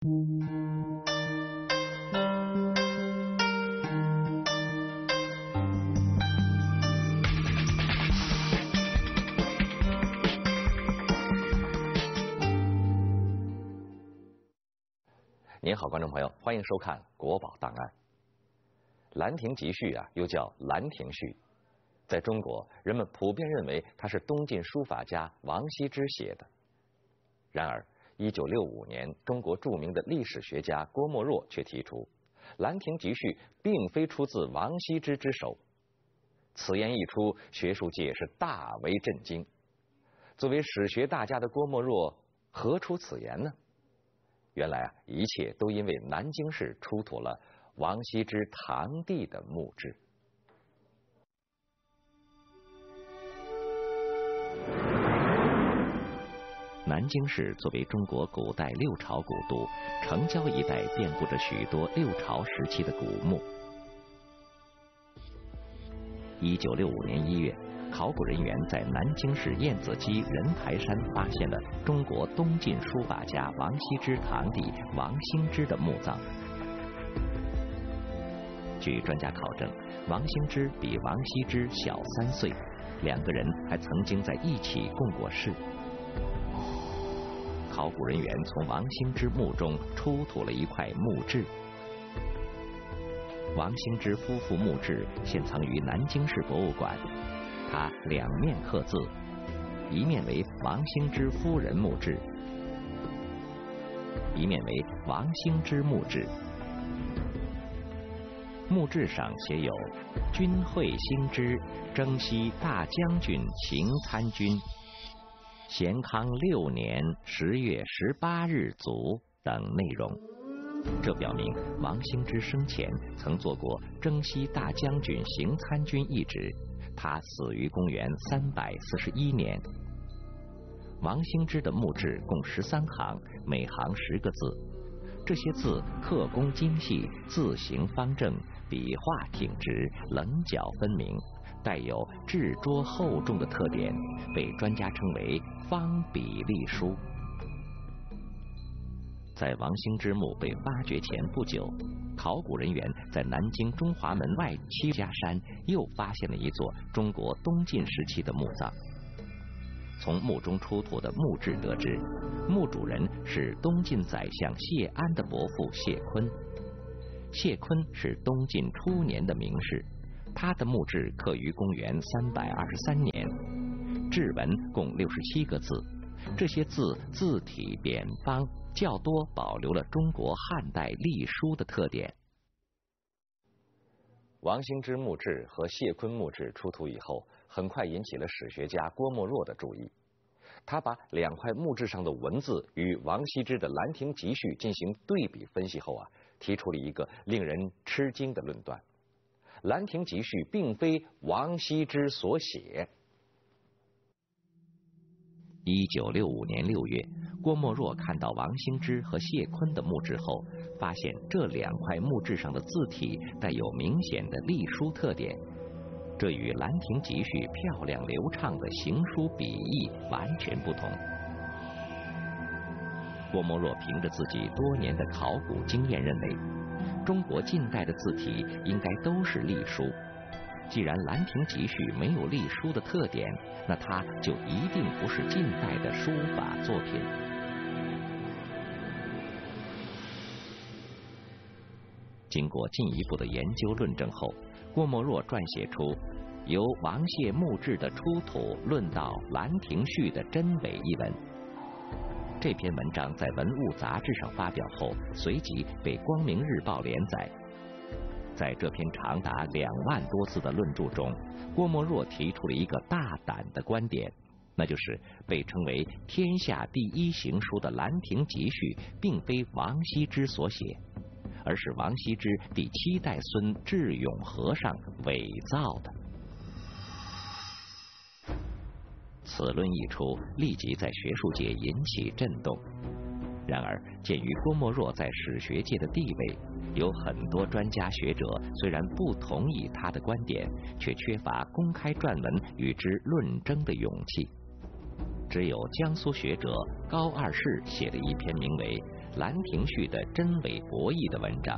您好，观众朋友，欢迎收看《国宝档案》。《兰亭集序》啊，又叫《兰亭序》，在中国，人们普遍认为它是东晋书法家王羲之写的。然而，1965年，中国著名的历史学家郭沫若却提出，《兰亭集序》并非出自王羲之之手。此言一出，学术界是大为震惊。作为史学大家的郭沫若，何出此言呢？原来啊，一切都因为南京市出土了王羲之堂弟的墓志。南京市作为中国古代六朝古都，城郊一带遍布着许多六朝时期的古墓。1965年1月，考古人员在南京市燕子矶人台山发现了中国东晋书法家王羲之堂弟王兴之的墓葬。据专家考证，王兴之比王羲之小3岁，两个人还曾经在一起共过事。考古人员从王兴之墓中出土了一块墓志。王兴之夫妇墓志现藏于南京市博物馆，它两面刻字，一面为王兴之夫人墓志，一面为王兴之墓志。墓志上写有“君会兴之，征西大将军行参军，咸康6年10月18日卒”等内容。这表明王兴之生前曾做过征西大将军行参军一职，他死于公元341年。王兴之的墓志共13行，每行10个字，这些字刻工精细，字形方正，笔画挺直，棱角分明，带有质拙厚重的特点，被专家称为方笔隶书。在王兴之墓被发掘前不久，考古人员在南京中华门外戚家山又发现了一座中国东晋时期的墓葬。从墓中出土的墓志得知，墓主人是东晋宰相谢安的伯父谢坤。谢坤是东晋初年的名士，他的墓志刻于公元323年，志文共67个字，这些字字体扁方，较多保留了中国汉代隶书的特点。王兴之墓志和谢坤墓志出土以后，很快引起了史学家郭沫若的注意。他把两块墓志上的文字与王羲之的《兰亭集序》进行对比分析后啊，提出了一个令人吃惊的论断：《兰亭集序》并非王羲之所写。1965年6月，郭沫若看到王兴之和谢坤的墓志后，发现这两块墓志上的字体带有明显的隶书特点，这与《兰亭集序》漂亮流畅的行书笔意完全不同。郭沫若凭着自己多年的考古经验认为，中国近代的字体应该都是隶书。既然《兰亭集序》没有隶书的特点，那它就一定不是近代的书法作品。经过进一步的研究论证后，郭沫若撰写出由王谢墓志的出土论到《兰亭序》的真伪一文。这篇文章在《文物》杂志上发表后，随即被《光明日报》连载。在这篇长达2万多字的论著中，郭沫若提出了一个大胆的观点，那就是被称为天下第一行书的《兰亭集序》并非王羲之所写，而是王羲之第7代孙智永和尚伪造的。此论一出，立即在学术界引起震动。然而，鉴于郭沫若在史学界的地位，有很多专家学者虽然不同意他的观点，却缺乏公开撰文与之论争的勇气。只有江苏学者高二世写了一篇名为《 兰亭序的真伪博弈的文章。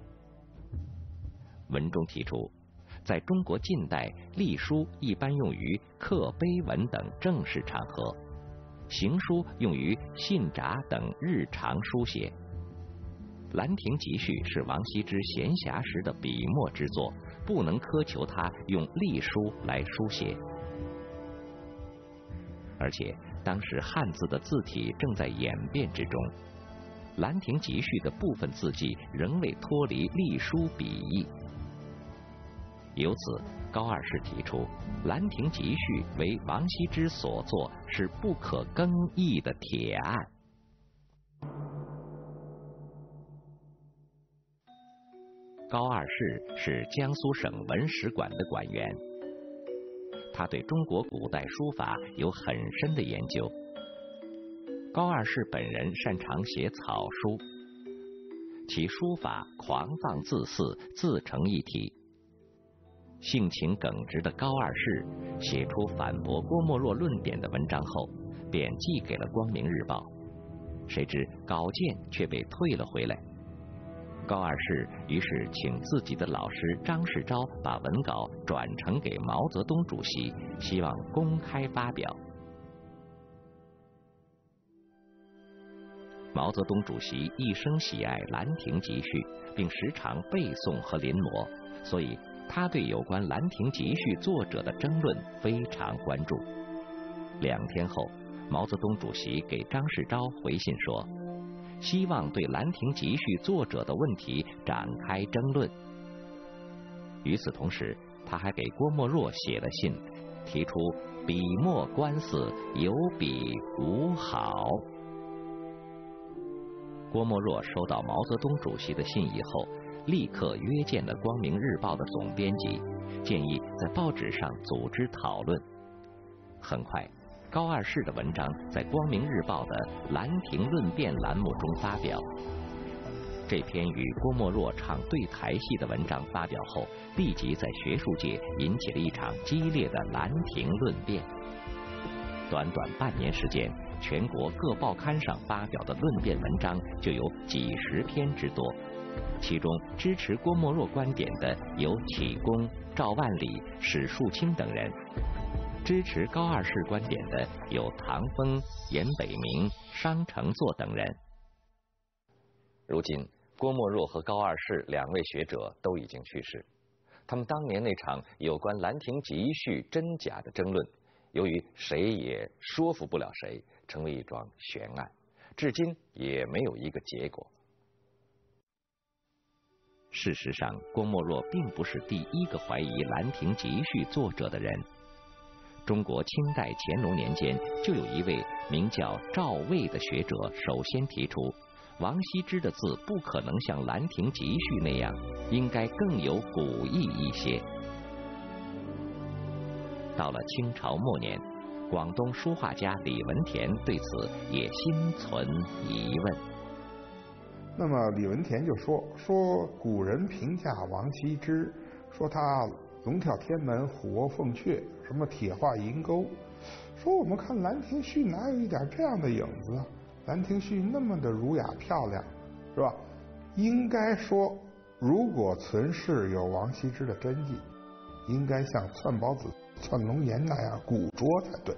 文中提出，在中国近代，隶书一般用于刻碑文等正式场合，行书用于信札等日常书写。兰亭集序是王羲之闲暇时的笔墨之作，不能苛求他用隶书来书写。而且当时汉字的字体正在演变之中，兰亭集序的部分字迹仍未脱离隶书笔意。由此，高二世提出，兰亭集序为王羲之所作，是不可更易的铁案。高二世是江苏省文史馆的馆员，他对中国古代书法有很深的研究。高二世本人擅长写草书，其书法狂放自肆，自成一体。性情耿直的高二世写出反驳郭沫若论点的文章后，便寄给了《光明日报》，谁知稿件却被退了回来。高二世于是请自己的老师张世钊把文稿转呈给毛泽东主席，希望公开发表。毛泽东主席一生喜爱兰亭集序，并时常背诵和临摹，所以他对有关兰亭集序作者的争论非常关注。2天后，毛泽东主席给张世钊回信说，希望对兰亭集序作者的问题展开争论。与此同时，他还给郭沫若写了信，提出笔墨官司，有笔无好。郭沫若收到毛泽东主席的信以后，立刻约见了《光明日报》的总编辑，建议在报纸上组织讨论。很快，高二世的文章在《光明日报》的兰亭论辩栏目中发表。这篇与郭沫若唱对台戏的文章发表后，立即在学术界引起了一场激烈的兰亭论辩。短短半年时间，全国各报刊上发表的论辩文章就有几十篇之多，其中支持郭沫若观点的有启功、赵万里、史树清等人，支持高二世观点的有唐风、严北明、商承作等人。如今，郭沫若和高二世2位学者都已经去世，他们当年那场有关兰亭集序真假的争论，由于谁也说服不了谁，成为一桩悬案，至今也没有一个结果。事实上，郭沫若并不是第一个怀疑兰亭集序作者的人。中国清代乾隆年间，就有一位名叫赵魏的学者首先提出，王羲之的字不可能像兰亭集序那样，应该更有古意一些。到了清朝末年，广东书画家李文田对此也心存疑问。 那么李文田就说古人评价王羲之，说他龙跳天门，虎卧凤阙，什么铁画银钩，说我们看兰亭序哪有一点这样的影子啊？兰亭序那么的儒雅漂亮，是吧？应该说，如果存世有王羲之的真迹，应该像篡宝子、篡龙岩那样古拙才对。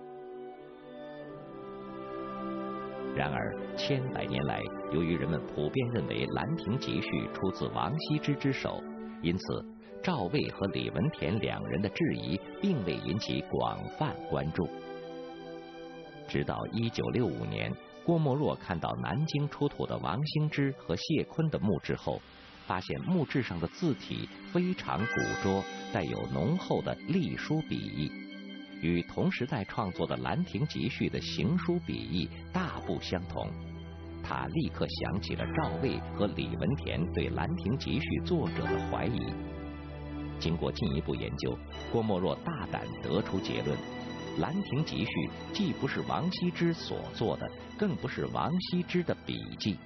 然而，100年来，由于人们普遍认为《兰亭集序》出自王羲之之手，因此赵魏和李文田2人的质疑并未引起广泛关注。直到1965年，郭沫若看到南京出土的王兴之和谢坤的墓志后，发现墓志上的字体非常古拙，带有浓厚的隶书笔意，与同时代创作的《兰亭集序》的行书笔意大不相同。他立刻想起了赵魏和李文田对《兰亭集序》作者的怀疑。经过进一步研究，郭沫若大胆得出结论：《兰亭集序》既不是王羲之所作的，更不是王羲之的笔记。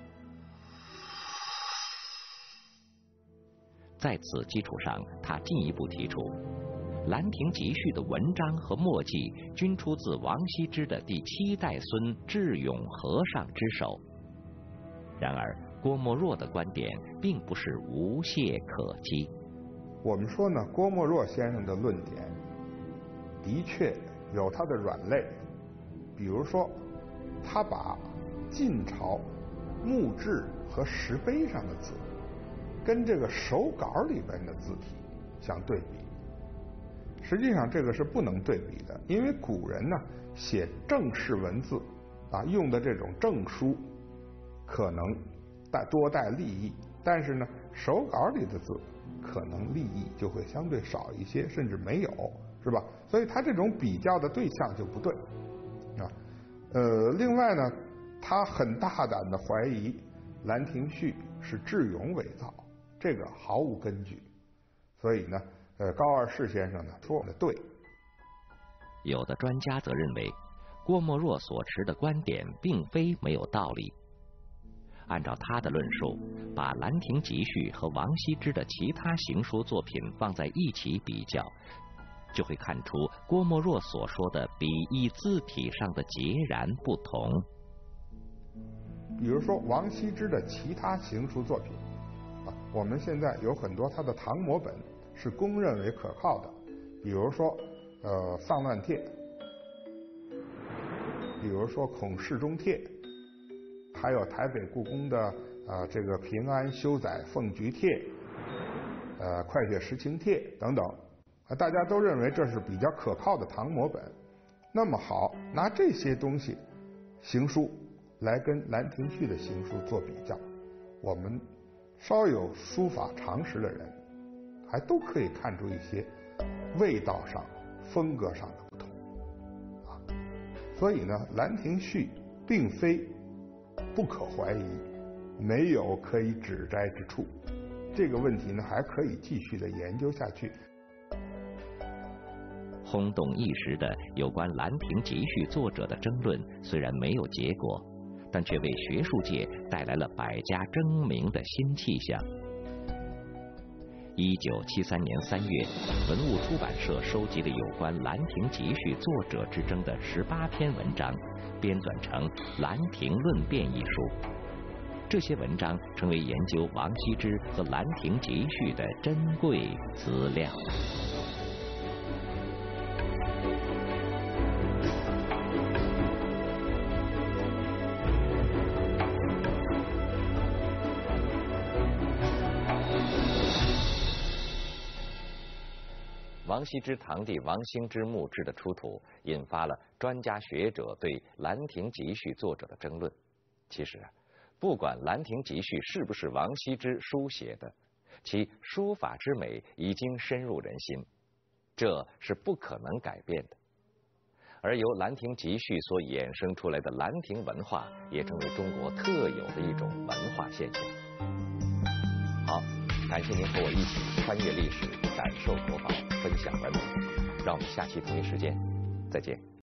在此基础上，他进一步提出，《兰亭集序》的文章和墨迹均出自王羲之的第7代孙智永和尚之手， 然而，郭沫若的观点并不是无懈可击。 我们说呢，郭沫若先生的论点的确有他的软肋，比如说，他把晋朝墓志和石碑上的字跟这个手稿里边的字体相对比。实际上这个是不能对比的，因为古人呢写正式文字用的这种正书可能多带立意，但是呢手稿里的字可能立意就会相对少一些，甚至没有，是吧？所以他这种比较的对象就不对啊。另外呢，他很大胆的怀疑《兰亭序》是智勇伪造，这个毫无根据。所以呢，高二世先生呢说的对。 有的专家则认为，郭沫若所持的观点并非没有道理。按照他的论述，把《兰亭集序》和王羲之的其他行书作品放在一起比较，就会看出郭沫若所说的笔意字体上的截然不同。 比如说王羲之的其他行书作品我们现在有很多他的唐摹本是公认为可靠的，比如说丧难帖，比如说孔氏中帖，还有台北故宫的这个平安修载凤菊帖，快雪时晴帖等等，大家都认为这是比较可靠的唐摹本。那么好，拿这些东西行书来跟《兰亭序》的行书做比较，我们稍有书法常识的人还都可以看出一些味道上、风格上的不同所以呢，《兰亭序》并非不可怀疑，没有可以指摘之处。这个问题呢，还可以继续的研究下去。 轰动一时的有关《兰亭集序》作者的争论虽然没有结果，但却为学术界带来了百家争鸣的新气象。1973年3月，文物出版社收集了有关《兰亭集序》作者之争的18篇文章，编纂成《兰亭论辩》一书。这些文章成为研究王羲之和《兰亭集序》的珍贵资料。王羲之堂弟王兴之墓志的出土，引发了专家学者对《兰亭集序》作者的争论。其实不管《兰亭集序》是不是王羲之书写的，其书法之美已经深入人心，这是不可能改变的。而由《兰亭集序》所衍生出来的兰亭文化，也成为中国特有的一种文化现象。好，感谢您和我一起穿越历史，感受国宝，分享文明。让我们下期同一时间再见。